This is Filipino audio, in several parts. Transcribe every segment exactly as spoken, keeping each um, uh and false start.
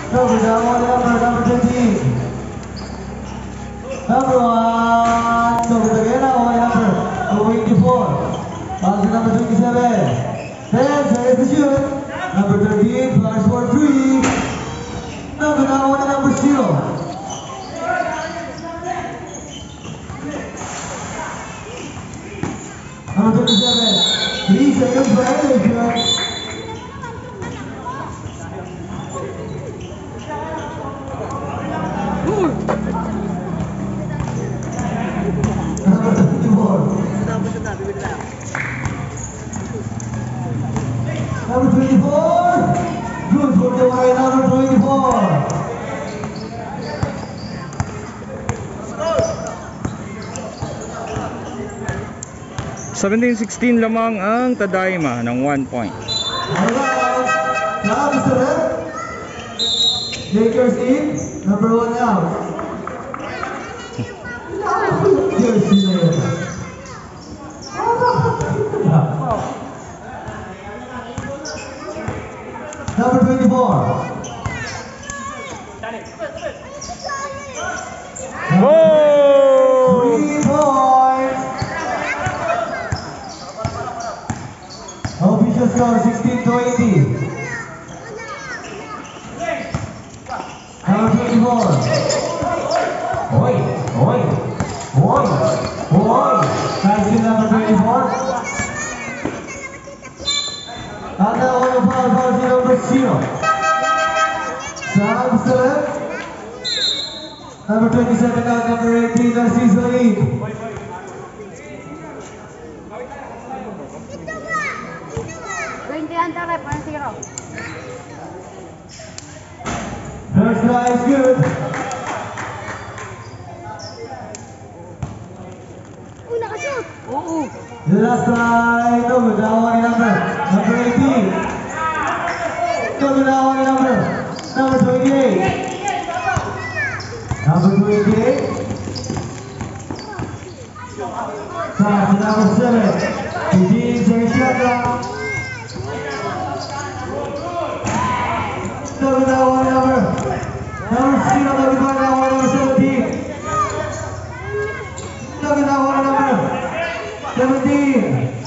Number down, one number, number fifteen. Number one. Number again, one number. Number twenty-four. Pass to number twenty-seven. Ten seconds to shoot. Number thirteen, flash for three. Number down, one number zero. Number twenty-seven. Three seconds violation. Number twenty-four. Number twenty-four. Good for the white number twenty-four. seventeen sixteen lamang ang Tadaima ng one point. Alright, now Mister Red. Lakers in, number one out. Here's the number twenty-four. Oh! Three points. Official score sixteen to eighty. Number twenty-four. Oi, oi, oi, oi. Nice to number twenty-four. And now on the foul, foul to number zero. Sam Stiller. Number twenty-seven out, number eighteen, Narciso lead. First try is good. The last try, no, now one number, number eighteen. No, now one number, number twenty-eight. Number twenty-eight. Pass to number seven. fifteen seconds shot clock. Number now one number. Number zero, number five, now one number seventeen. Number now one number. seventeen.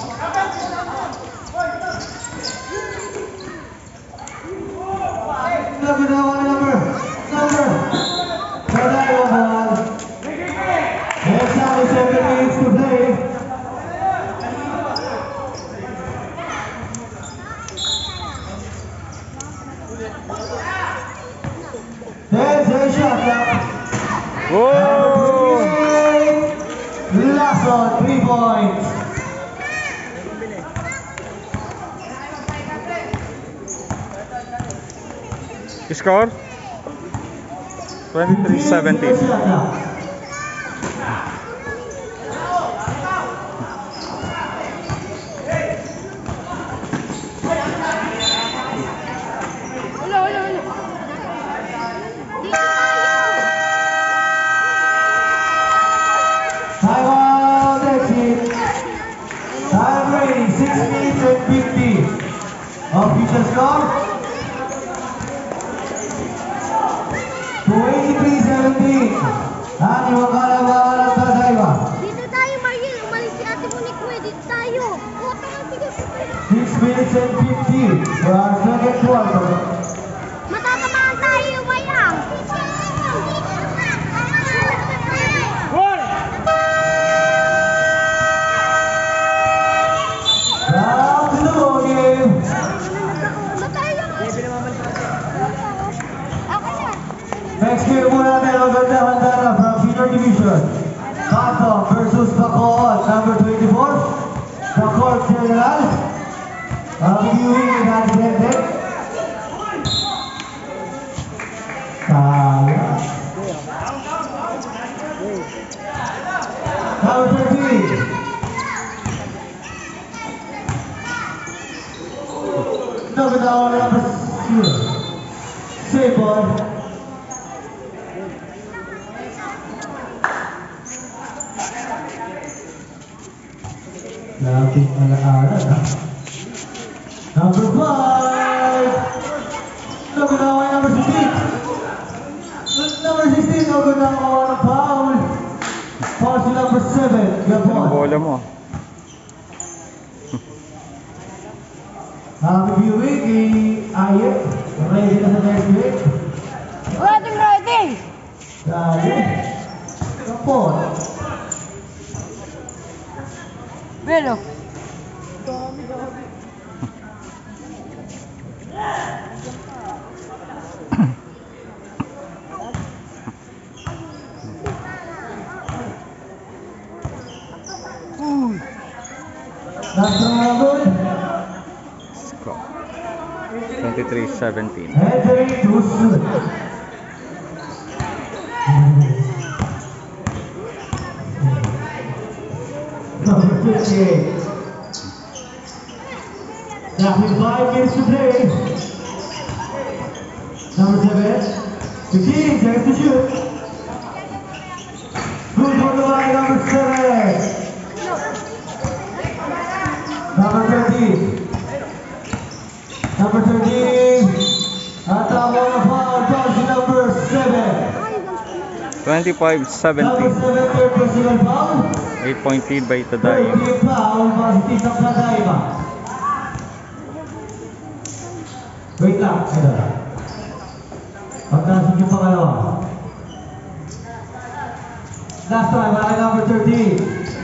Number now one number. Number. Tadaima ball. Next time is seven minutes to play. There's a shot clock. Oh! Last one, three points. Score? twenty-three seventeen. Time out, that's it. Time ready, six minutes and fifty. Official score. twenty-three seventeen. Ang iwakalawa ng Tadaima. Dito tayo, Mariel. Umalis si Ate Monique. Dito tayo. six minutes and fifty for our second quarter. Matatamaan tayo, Mayang. Round to the ball game. Next game po natin, maganda-handa na from senior division. Bato versus Bacoor, number twenty-four. Bacoor General. Ang viewing na Zendek. Kaya. Number thirteen. Number down, number zero. Save ball. Lapit ala-ala na. Number five. Number now, number six. sixteen, no good na mga foul. Foul si number seven. Good Anong one. bola mo? Happy viewing kay Ayet. Ready na sa next week. Rating, rating! Dali. Kapon. Pero, Last round good. Score. twenty-three seventeen. Entering to shoot. Number fifty-eight. Now with five minutes to play. Number seven. fifteen seconds to shoot. Good for the line, number seven. Number thirteen. Number thirteen. At the one foul, comes number seven. twenty-five Number seventeen. seven, third personal foul. eight point lead by Tadaima. third foul, positive ng Tadaima. Wait lang, ito. Pagtasok yung pangalawa. Last time, malaki number thirteen.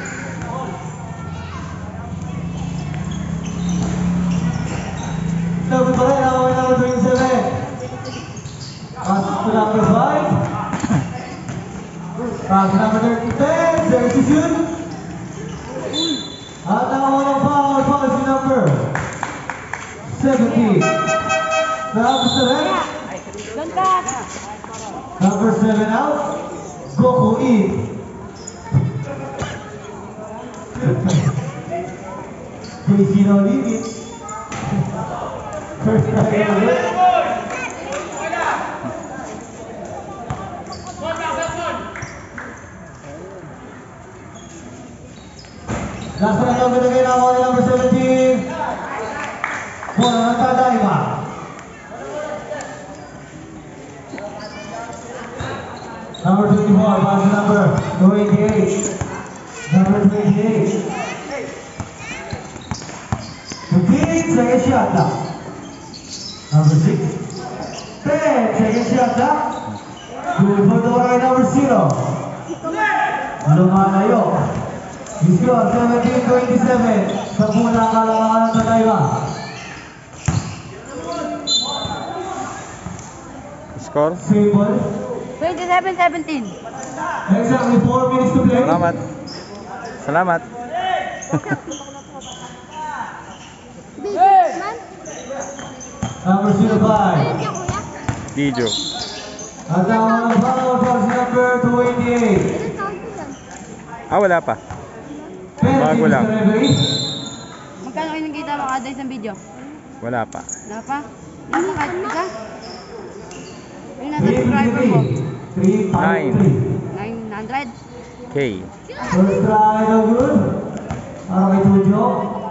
Number pa rin, ako number twenty-seven. Pass to number five. Pass to number thirty, ten, seconds to shoot. At ang unang foul, foul si number seventeen. Number seven. Number seven out. Goku in. J C no limit. First try of it. Last one ang binigay na ako ni number seventeen. Bola ng Tadaima. Number twenty-four, pass to number twenty-eight. Number twenty-eight. fifteen, second shot na. Number six. ten, second shot na. Good for the right, number zero. Lumalayo. You score seventeen twenty-seven. Sa puna ang kalamangan ng Tadaima. Score. Simple. twenty-seven seventeen. Exactly four minutes to play. Salamat. Salamat. Big man. Number zero five. Ayun siya, kuya. Video. At ang unang foul for si number twenty-eight. Ilan taon ko yan? Ah, wala pa. Penalty, Bago lang. Mister Referee. Magkano kayo nakita mga aday sa video? Wala pa. Wala pa? Ano kahit isa? Yung nasa three subscriber mo? three five three. nine hundred? K. First try, no good. Para kay Tujo.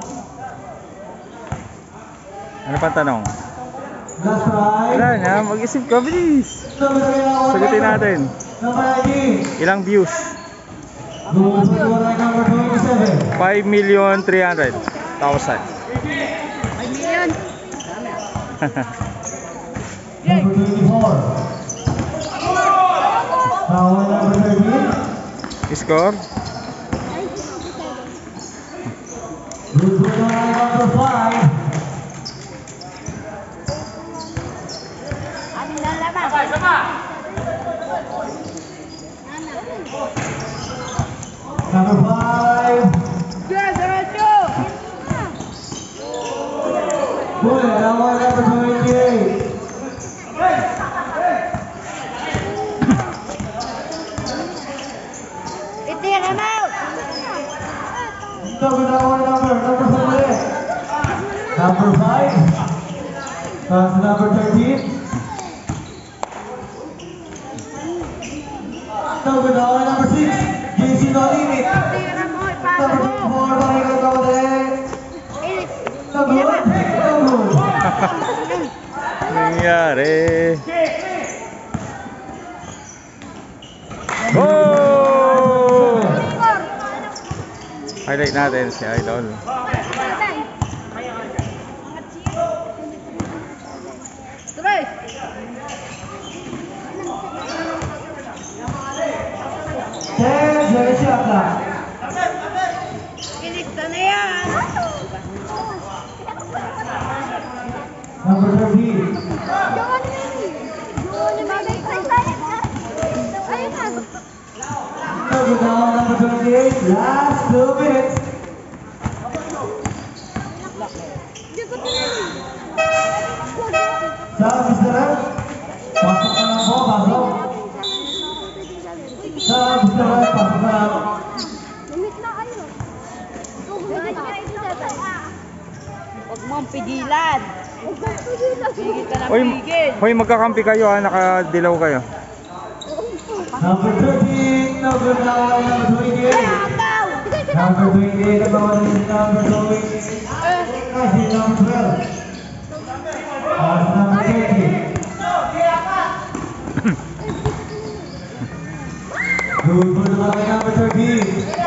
Ano pa tanong? Last try. Wala na. Mag-isip ka, please. Sagutin natin. Number nineteen. Ilang views? Good for the right, number twenty-seven. five million three hundred thousand. five million? Number twenty-four. Foul number thirteen. Score? Good for the right, number five. Ating lalaman. Sabay, sabay! Number five. Yes, diretso! Good. Foul number twenty-eight. Itira mo! Number number number number five. Number five. Pass to number thirteen. Number number number six. J C no limit. Itira mo, ipasa Number mo! twenty-four. Balik ang kamadali. Eh, No good. No good. Nangyari. Oh! Score. Highlight natin si Idol. Tuloy. ten seconds shot clock. Kinikta na yan. Number thirteen. Johan Mini. Johan Mini. Ayun na. Number now, number twenty-eight. Last two minutes. Hindi ko tinanong. Sa mister Red. Pasok na lang po, pasok. Sa mister Red, pasok na lang. Limit na kayo. Huwag mong pigilan. Pigil ka na Hoy, pigil. hoy magkakampi kayo ha, nakadilaw kayo. Number thirteen, number nine, number twenty-eight. Number twenty-eight, number one is number twenty-eight. Guys, is number twelve. That's number thirty. Good for naman kay number thirteen.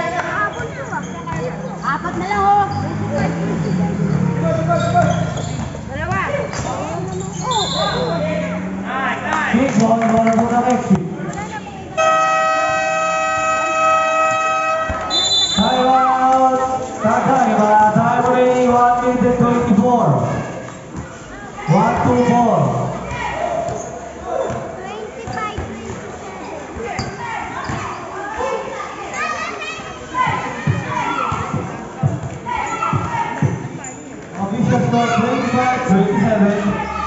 Apat na lang oh. Dalawa. Big ball, ball po ng exit. Time out. Tatay, wala tayo remaining one minute and twenty-four. one two four. Official score twenty-five twenty-seven.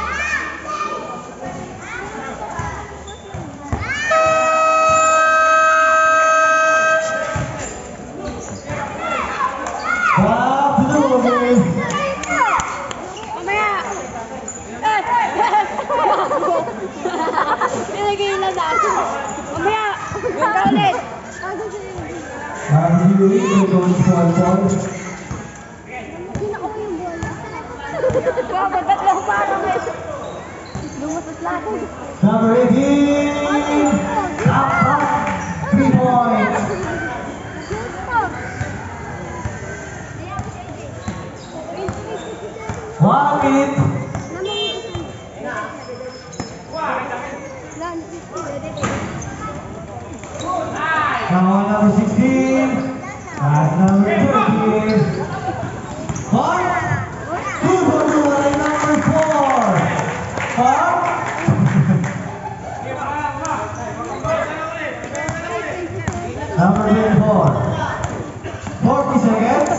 Stop the movie. Mamaya. Nilagay na dati. Mamaya. Ganda ulit. Sabi ni Louie, may going to one point. Kinakaw yung bola. Grabe, ba't lang parang may lumusot lang. Number eighteen. Up, up. Three points. One minute. Now number sixteen. That's number thirteen. Five. Two for two and number four. Five. Number twenty-four. Forty seconds.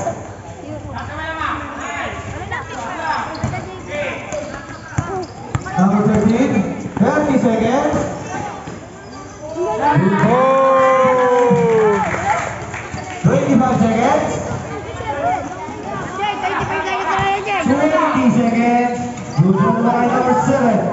Number thirteen. Thirty seconds. Oh! Twenty-five seconds. Twenty seconds. Good for the line number seven.